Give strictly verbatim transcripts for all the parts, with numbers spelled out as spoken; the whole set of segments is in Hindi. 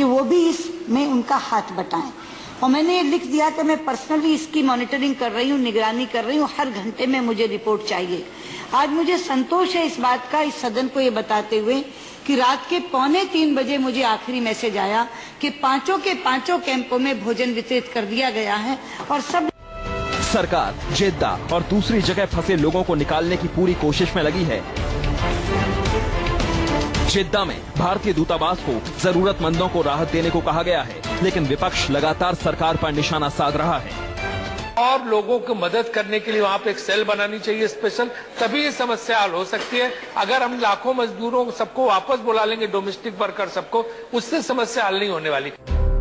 कि वो भी इसमें उनका हाथ बटाएं। और मैंने ये लिख दिया कि मैं पर्सनली इसकी मॉनिटरिंग कर रही हूँ, निगरानी कर रही हूँ, हर घंटे में मुझे रिपोर्ट चाहिए। आज मुझे संतोष है इस बात का, इस सदन को ये बताते हुए कि रात के पौने तीन बजे मुझे आखिरी मैसेज आया कि पांचों के पांचों कैंपों में भोजन वितरित कर दिया गया है और सब। सरकार जेद्दा और दूसरी जगह फंसे लोगों को निकालने की पूरी कोशिश में लगी है। जेद्दा में भारतीय दूतावास को जरूरतमंदों को राहत देने को कहा गया है, लेकिन विपक्ष लगातार सरकार पर निशाना साध रहा है। और लोगों को मदद करने के लिए वहां पे एक सेल बनानी चाहिए स्पेशल, तभी ये समस्या हल हो सकती है। अगर हम लाखों मजदूरों सबको वापस बुला लेंगे, डोमेस्टिक वर्कर सबको, उससे समस्या हल नहीं होने वाली।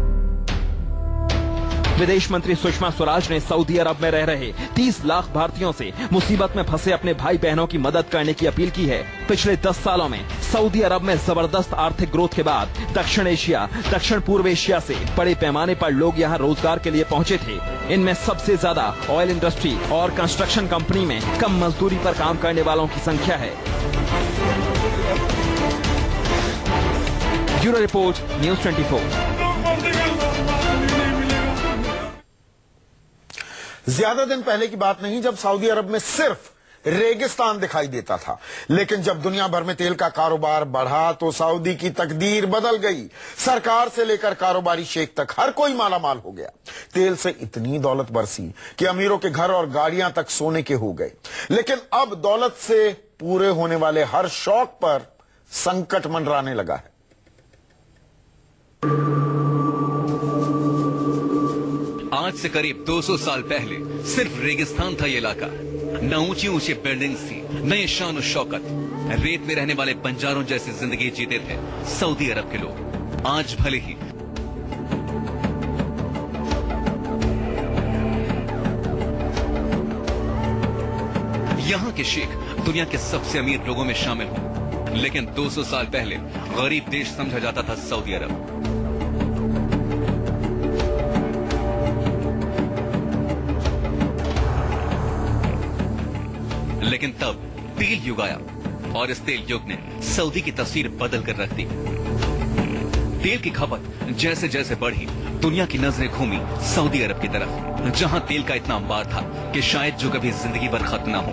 विदेश मंत्री सुषमा स्वराज ने सऊदी अरब में रह रहे तीस लाख भारतीयों से मुसीबत में फंसे अपने भाई बहनों की मदद करने की अपील की है। पिछले दस सालों में सऊदी अरब में जबरदस्त आर्थिक ग्रोथ के बाद दक्षिण एशिया, दक्षिण पूर्व एशिया से बड़े पैमाने पर लोग यहां रोजगार के लिए पहुंचे थे। इनमें सबसे ज्यादा ऑयल इंडस्ट्री और कंस्ट्रक्शन कंपनी में कम मजदूरी पर काम करने वालों की संख्या है। Bureau report, news twenty four. ज्यादा दिन पहले की बात नहीं जब सऊदी अरब में सिर्फ रेगिस्तान दिखाई देता था, लेकिन जब दुनिया भर में तेल का कारोबार बढ़ा तो सऊदी की तकदीर बदल गई। सरकार से लेकर कारोबारी शेख तक हर कोई माला माल हो गया। तेल से इतनी दौलत बरसी कि अमीरों के घर और गाड़ियां तक सोने के हो गए। लेकिन अब दौलत से पूरे होने वाले हर शौक पर संकट मंडराने लगा है। आज से करीब दो सौ साल पहले सिर्फ रेगिस्तान था ये इलाका। न ऊंची ऊंची बिल्डिंग्स थी, न ये शान और शौकत। रेत में रहने वाले बंजारों जैसी जिंदगी जीते थे सऊदी अरब के लोग। आज भले ही यहाँ के शेख दुनिया के सबसे अमीर लोगों में शामिल हों, लेकिन दो सौ साल पहले गरीब देश समझा जाता था सऊदी अरब। लेकिन तब तेल युग आया और इस तेल युग ने सऊदी की तस्वीर बदल कर रख दी। तेल की खपत जैसे जैसे बढ़ी, दुनिया की नजरें घूमी सऊदी अरब की तरफ, जहां तेल का इतना अंबार था कि शायद जो कभी जिंदगी भर खत्म ना हो।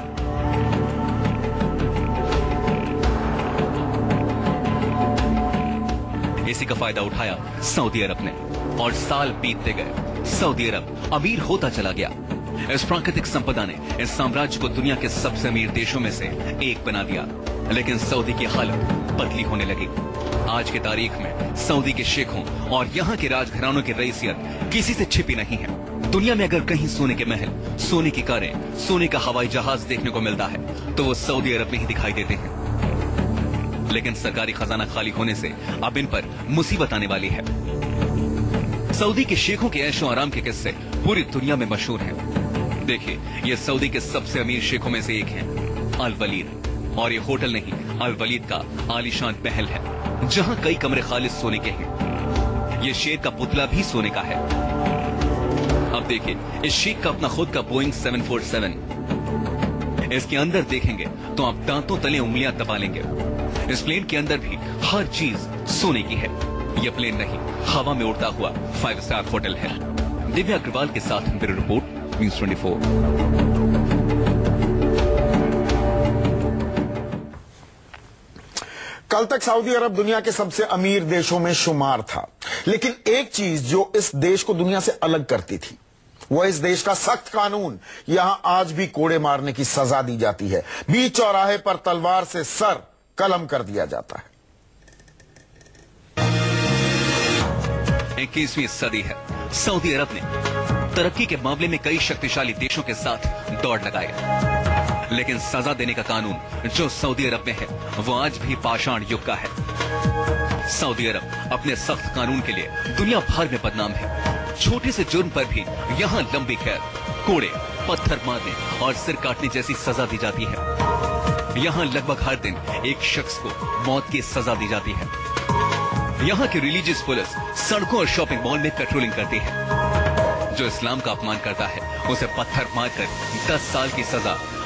इसी का फायदा उठाया सऊदी अरब ने और साल बीतते गए। सऊदी अरब अमीर होता चला गया। इस प्राकृतिक संपदा ने इस साम्राज्य को दुनिया के सबसे अमीर देशों में से एक बना दिया। लेकिन सऊदी की हालत बदली होने लगी। आज की तारीख में सऊदी के शेखों और यहाँ के राजघरानों की रईसियत किसी से छिपी नहीं है। दुनिया में अगर कहीं सोने के महल, सोने की कारें, सोने का हवाई जहाज देखने को मिलता है तो वो सऊदी अरब में ही दिखाई देते हैं। लेकिन सरकारी खजाना खाली होने से अब इन पर मुसीबत आने वाली है। सऊदी के शेखों के ऐशो आराम के किस्से पूरी दुनिया में मशहूर हैं। देखिए, ये सऊदी के सबसे अमीर शेखों में से एक हैं, अल वलीद। और ये होटल नहीं, अल वलीद का आलीशान महल है, जहां कई कमरे खालिस सोने के हैं। ये शेर का पुतला भी सोने का है। अब देखिए, इस शेख का अपना खुद का बोइंग सेवन फोर सेवन। इसके अंदर देखेंगे तो आप दांतों तले उंगलियां दबा लेंगे। इस प्लेन के अंदर भी हर चीज सोने की है। यह प्लेन नहीं, हवा में उड़ता हुआ फाइव स्टार होटल है। दिव्या अग्रवाल के साथ bureau report, news twenty four. कल तक सऊदी अरब दुनिया के सबसे अमीर देशों में शुमार था, लेकिन एक चीज जो इस देश को दुनिया से अलग करती थी वो इस देश का सख्त कानून। यहां आज भी कोड़े मारने की सजा दी जाती है। बीच चौराहे पर तलवार से सर कलम कर दिया जाता है। इक्कीसवीं सदी है। सऊदी अरब ने तरक्की के मामले में कई शक्तिशाली देशों के साथ दौड़ लगाए, लेकिन सजा देने का कानून जो सऊदी अरब में है वो आज भी पाषाण युग का है। सऊदी अरब अपने सख्त कानून के लिए दुनिया भर में बदनाम है। छोटे से जुर्म पर भी यहाँ लंबी कैद, कोड़े, पत्थर मारने और सिर काटने जैसी सजा दी जाती है। यहाँ लगभग हर दिन एक शख्स को मौत की सजा दी जाती है। यहाँ की रिलीजियस पुलिस सड़कों और शॉपिंग मॉल में पेट्रोलिंग करती है। जो इस्लाम का अपमान करता है उसे पत्थर मारकर दस साल की सजा